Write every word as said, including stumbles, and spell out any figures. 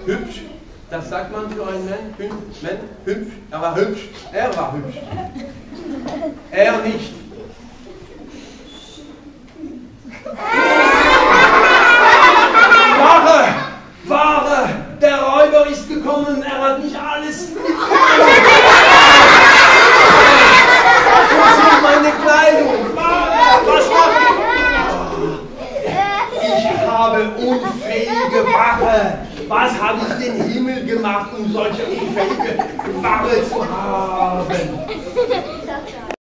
hübsch. Das sagt man für einen Mann. Hübsch, Mann, hübsch. Er war hübsch. Er war hübsch. Er nicht. Ware! Ware! Der Räuber ist gekommen. Er hat nicht alles mitgenommen. Wo sind meine Kleidung? Ware! Was macht ihr? Ich habe unfähige Ware. Was habe ich den Himmel gemacht, um solche unfähige Ware zu haben?